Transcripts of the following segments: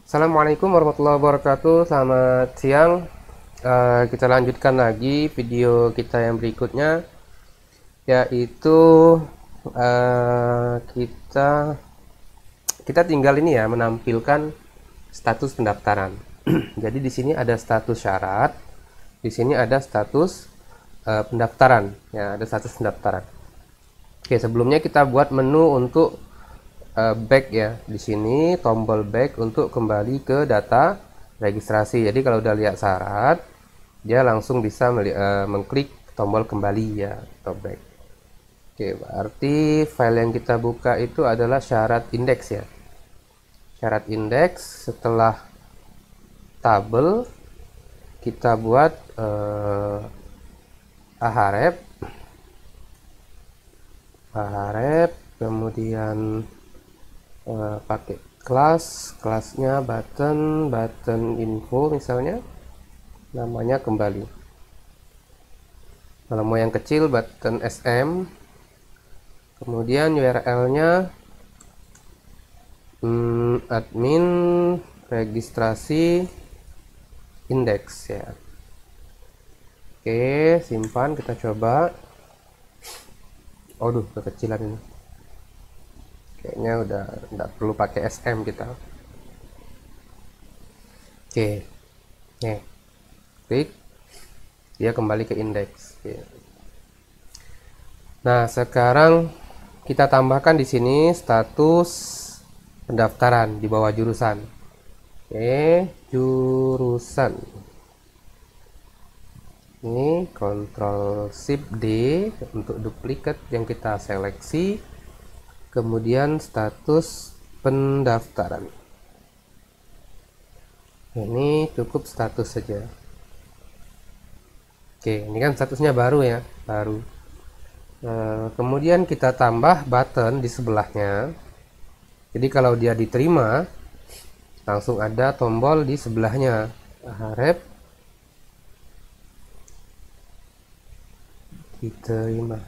Assalamualaikum warahmatullahi wabarakatuh. Selamat siang. Kita lanjutkan lagi video kita yang berikutnya, yaitu kita tinggal ini ya, menampilkan status pendaftaran. Jadi di sini ada status syarat, di sini ada status pendaftaran. Ya, ada status pendaftaran. Oke, sebelumnya kita buat menu untuk back ya. Di sini tombol back untuk kembali ke data registrasi. Jadi kalau udah lihat syarat, dia langsung bisa mengklik tombol kembali ya, atau back. Oke, berarti file yang kita buka itu adalah syarat indeks ya. Syarat indeks. Setelah tabel, kita buat ahref, kemudian pakai kelasnya button info misalnya, namanya kembali. Kalau mau yang kecil button sm, kemudian URL-nya admin registrasi indeks ya. Oke, simpan, kita coba. Aduh, kekecilan ini. Kayaknya udah nggak perlu pakai SM kita. Oke, nih, klik, dia kembali ke indeks. Oke. Nah, sekarang kita tambahkan di sini status pendaftaran di bawah jurusan. Oke, jurusan. Ini Ctrl Shift D untuk duplikat yang kita seleksi. Kemudian status pendaftaran. Ini cukup status saja. Oke, ini kan statusnya baru ya, baru. Kemudian kita tambah button di sebelahnya. Jadi kalau dia diterima, langsung ada tombol di sebelahnya. Harap diterima.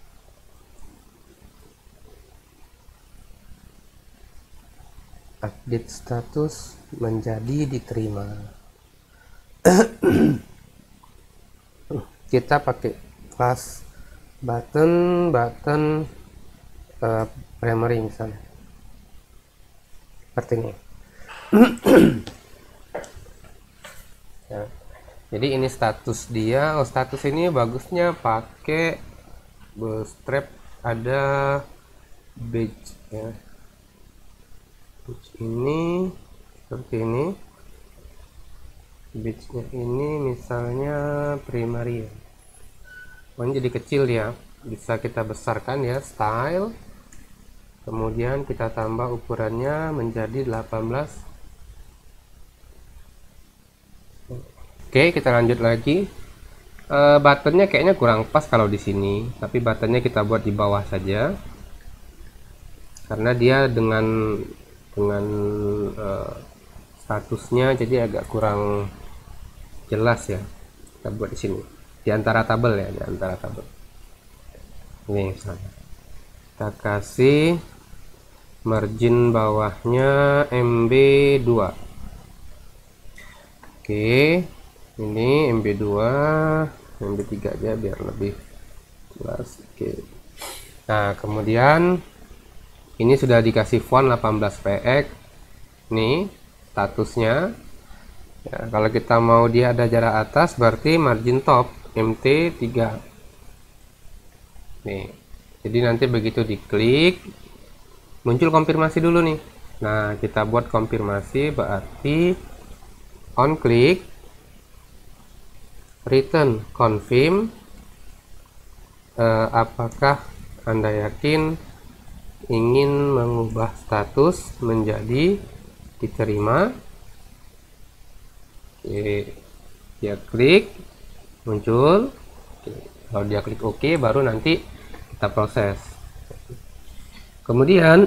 Update status menjadi diterima. Kita pakai kelas button primary misalnya, seperti ini. Ya. Jadi ini status dia. Status ini bagusnya pakai bootstrap, ada badge ya. Ini seperti ini, badge-nya ini misalnya primary ya. Ini jadi kecil ya, bisa kita besarkan ya, style, kemudian kita tambah ukurannya menjadi 18. Oke, kita lanjut lagi. Buttonnya kayaknya kurang pas kalau di sini, tapi buttonnya kita buat di bawah saja, karena dia dengan statusnya jadi agak kurang jelas ya. Kita buat di sini, di antara tabel ya, di antara tabel. Ini misalnya kita kasih margin bawahnya MB2. Oke, ini MB2, MB3 aja biar lebih jelas. Oke. Nah, kemudian ini sudah dikasih font 18px. Nih statusnya ya, kalau kita mau dia ada jarak atas, berarti margin top MT3. Nih, jadi nanti begitu diklik muncul konfirmasi dulu nih. Nah, kita buat konfirmasi, berarti on click return confirm. Apakah Anda yakin ingin mengubah status menjadi diterima? Oke, dia klik, muncul. Oke, kalau dia klik OK, baru nanti kita proses. Kemudian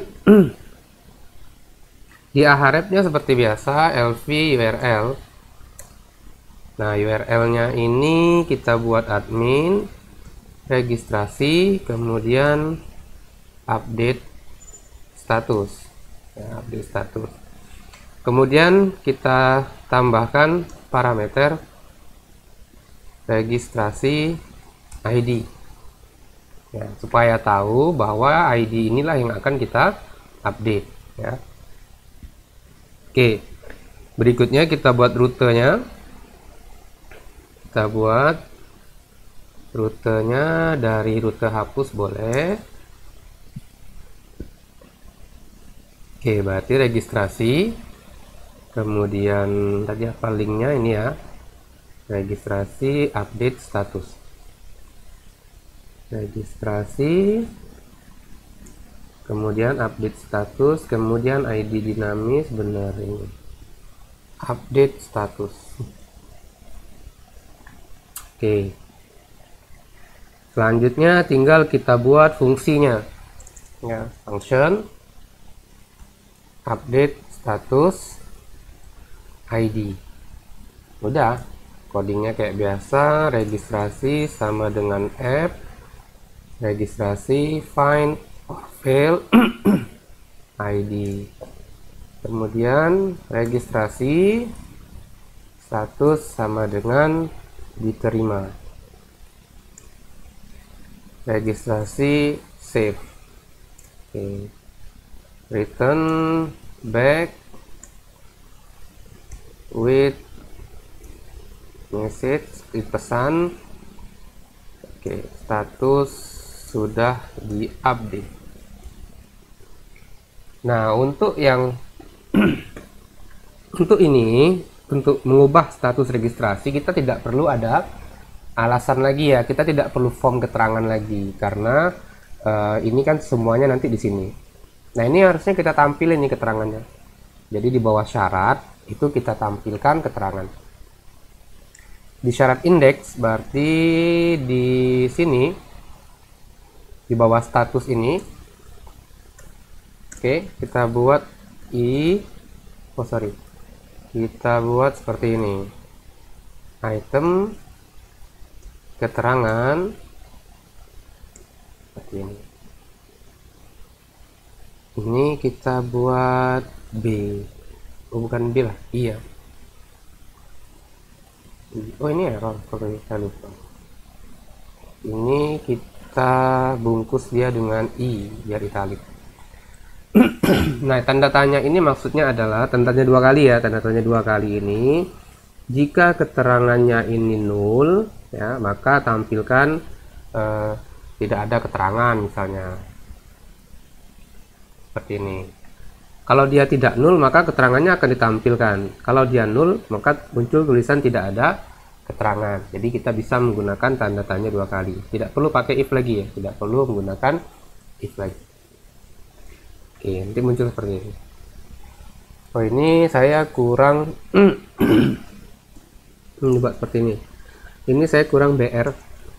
di ahrefnya seperti biasa lv URL. Nah, URL-nya ini kita buat admin registrasi, kemudian update status ya, update status. Kemudian kita tambahkan parameter registrasi ID, ya, supaya tahu bahwa ID inilah yang akan kita update, ya. Oke, berikutnya kita buat rutenya. Kita buat rutenya dari rute hapus boleh. Oke, berarti registrasi, kemudian tadi apa linknya ini ya, registrasi update status, registrasi, kemudian update status, kemudian ID dinamis, benar ini update status. Oke, selanjutnya tinggal kita buat fungsinya, ya, function update status ID. Udah, codingnya kayak biasa, registrasi sama dengan app, registrasi find or fail ID, kemudian registrasi status sama dengan diterima, registrasi save. Oke, return back with message, pesan. Oke, status sudah diupdate. Nah, untuk yang untuk ini, untuk mengubah status registrasi, kita tidak perlu ada alasan lagi ya, kita tidak perlu form keterangan lagi, karena ini kan semuanya nanti di sini. Nah, ini harusnya kita tampilin nih keterangannya. Jadi di bawah syarat itu kita tampilkan keterangan. Di syarat indeks berarti di sini di bawah status ini. Oke, kita buat kita buat seperti ini. Item keterangan seperti ini. Ini kita buat B. Oh, bukan B lah, iya. Oh, ini error, saya lupa. Ini kita bungkus dia dengan I biar italic. Nah, tanda tanya ini maksudnya adalah tanda tanya dua kali ya, tanda tanya dua kali ini. Jika keterangannya ini nul, ya, maka tampilkan tidak ada keterangan misalnya. Seperti ini. Kalau dia tidak nul, maka keterangannya akan ditampilkan. Kalau dia nul, maka muncul tulisan tidak ada keterangan. Jadi kita bisa menggunakan tanda tanya dua kali. Tidak perlu pakai if lagi ya, tidak perlu menggunakan if lagi. Oke, nanti muncul seperti ini. Oh, ini saya kurang buat seperti ini. Ini saya kurang BR.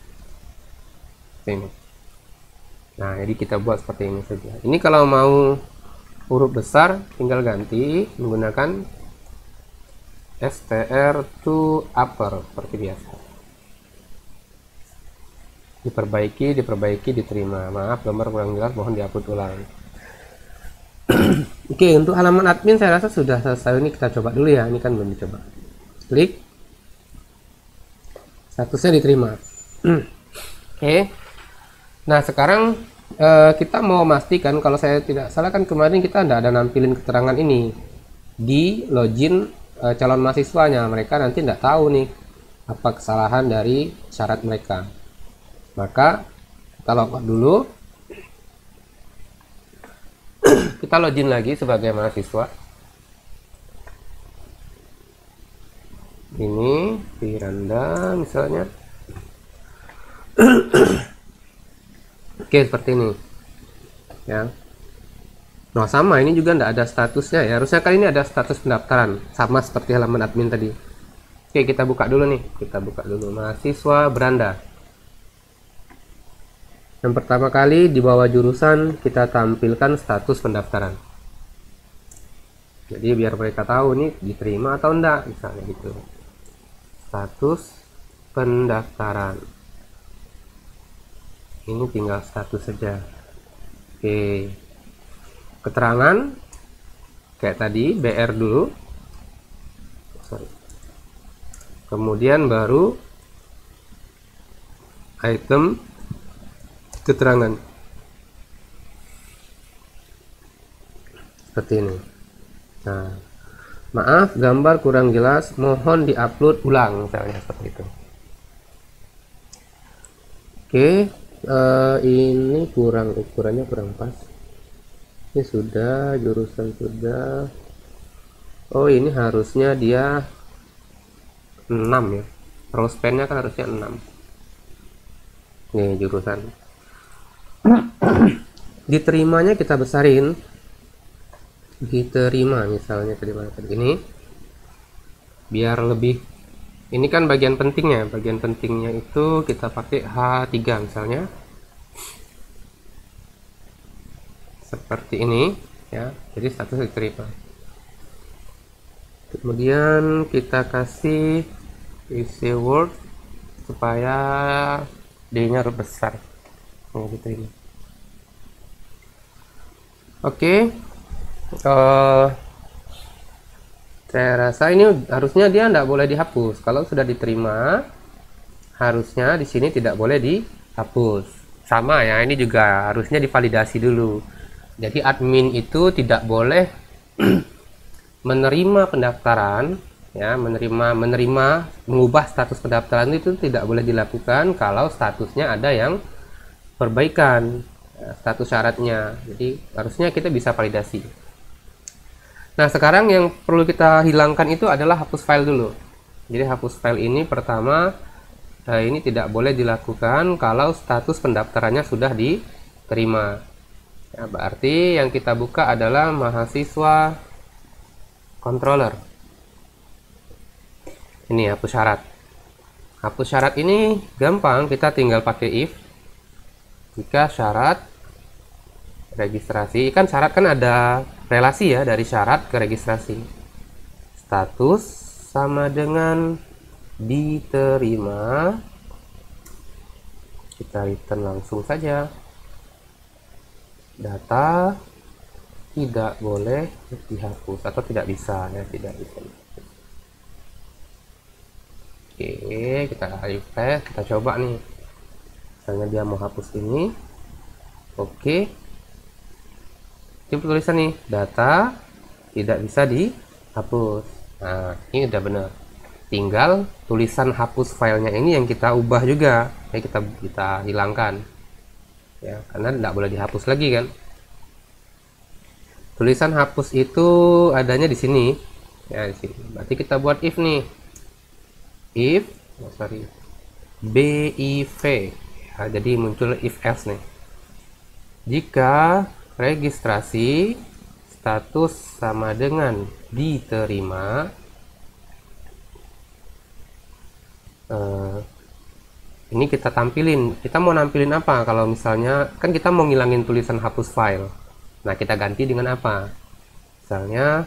Ini. Nah, jadi kita buat seperti ini saja. Ini kalau mau huruf besar tinggal ganti menggunakan str to upper seperti biasa. Diperbaiki, diterima. Maaf, gambar kurang jelas, mohon diupload ulang. Oke, untuk halaman admin saya rasa sudah selesai. Ini kita coba dulu ya. Ini kan belum dicoba. Klik. Statusnya diterima. Oke. Nah, sekarang kita mau memastikan, kalau saya tidak salah kan kemarin kita tidak ada nampilin keterangan ini di login calon mahasiswanya. Mereka nanti tidak tahu nih apa kesalahan dari syarat mereka. Maka kita logout dulu. Kita login lagi sebagai mahasiswa. Ini Firanda misalnya. Oke, seperti ini ya. Nah, sama ini juga tidak ada statusnya ya. Harusnya kali ini ada status pendaftaran, sama seperti halaman admin tadi. Oke, kita buka dulu nih. Kita buka dulu mahasiswa beranda. Yang pertama kali di bawah jurusan kita tampilkan status pendaftaran. Jadi biar mereka tahu nih diterima atau enggak, misalnya gitu. Status pendaftaran. Ini tinggal status saja. Oke. Keterangan kayak tadi, BR dulu, sorry, kemudian baru item keterangan seperti ini. Nah, maaf gambar kurang jelas, mohon diupload ulang, misalnya seperti itu. Oke, ini kurang, ukurannya kurang pas. Ini sudah, jurusan sudah. Oh, ini harusnya dia 6 ya, row span-nya kan harusnya 6. Nih jurusan. Diterimanya kita besarin, diterima misalnya terima ini, biar lebih, ini kan bagian pentingnya itu kita pakai H3 misalnya, seperti ini ya, jadi status diterima. Kemudian kita kasih isi word supaya D-nya besar, diterima. Oke. Saya rasa ini harusnya dia tidak boleh dihapus. Kalau sudah diterima, harusnya di sini tidak boleh dihapus. Sama ya, ini juga harusnya divalidasi dulu. Jadi admin itu tidak boleh menerima pendaftaran, ya, mengubah status pendaftaran itu tidak boleh dilakukan kalau statusnya ada yang perbaikan, ya, status syaratnya. Jadi harusnya kita bisa validasi. Nah, sekarang yang perlu kita hilangkan itu adalah hapus file dulu. Jadi hapus file ini pertama, ini tidak boleh dilakukan kalau status pendaftarannya sudah diterima. Ya, berarti yang kita buka adalah mahasiswa controller. Ini hapus syarat. Hapus syarat ini gampang, kita tinggal pakai if. Jika syarat registrasi, kan syarat kan ada relasi ya dari syarat ke registrasi. Status sama dengan diterima. Kita return langsung saja. Data tidak boleh dihapus atau tidak bisa ya, tidak bisa. Oke, kita refresh, kita coba nih. Misalnya dia mau hapus ini. Oke. Ini tulisan nih, data tidak bisa dihapus. Nah, ini udah benar. Tinggal tulisan hapus filenya ini yang kita ubah juga. Ya, kita hilangkan. Ya, karena tidak boleh dihapus lagi kan. Tulisan hapus itu adanya di sini. Ya, di sini. Berarti kita buat if nih. If, BIV. Ya, jadi muncul if else nih. Jika registrasi status sama dengan diterima, ini kita tampilin, kita mau nampilin apa? Kalau misalnya kan kita mau ngilangin tulisan hapus file, nah kita ganti dengan apa? Misalnya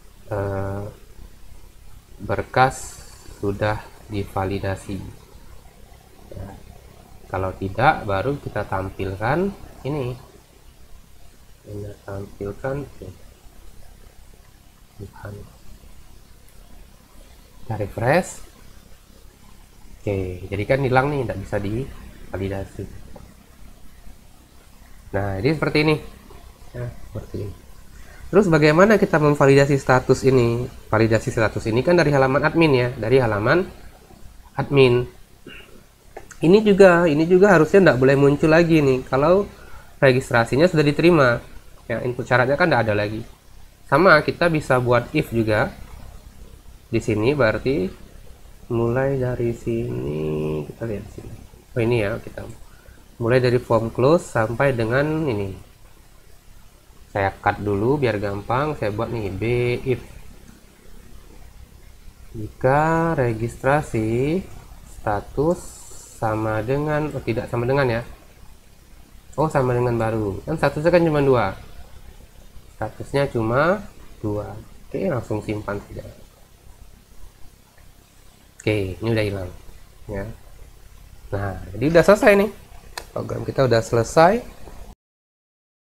berkas sudah divalidasi ya. Kalau tidak, baru kita tampilkan ini, kita tampilkan kita refresh. Oke, jadi kan hilang nih, tidak bisa divalidasi. Nah, jadi seperti ini ya, seperti ini. Terus bagaimana kita memvalidasi status ini? Validasi status ini kan dari halaman admin ya, dari halaman admin. Ini juga harusnya tidak boleh muncul lagi nih kalau registrasinya sudah diterima. Ya, input syaratnya kan tidak ada lagi. Sama, kita bisa buat if juga di sini, berarti mulai dari sini kita lihat sini. Oh, ini ya, kita mulai dari form close sampai dengan ini. Saya cut dulu biar gampang. Saya buat nih b if. Jika registrasi status sama dengan, oh tidak sama dengan ya. Oh, sama dengan baru. Kan statusnya kan cuma 2. Statusnya cuma 2. Oke, langsung simpan saja. Oke, ini udah hilang ya. Nah, jadi udah selesai nih, program kita udah selesai.